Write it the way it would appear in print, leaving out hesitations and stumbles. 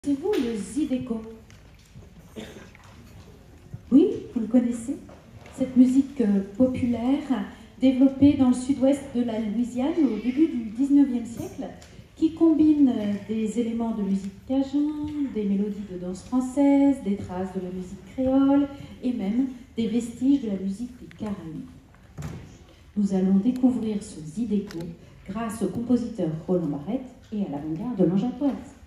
C'est vous le Zydeco? Oui, vous le connaissez? Cette musique populaire développée dans le sud-ouest de la Louisiane au début du 19e siècle, qui combine des éléments de musique cajun, des mélodies de danse française, des traces de la musique créole et même des vestiges de la musique des Caraïbes. Nous allons découvrir ce Zydeco grâce au compositeur Roland Barrette et à l'avant-garde de l'Angevin.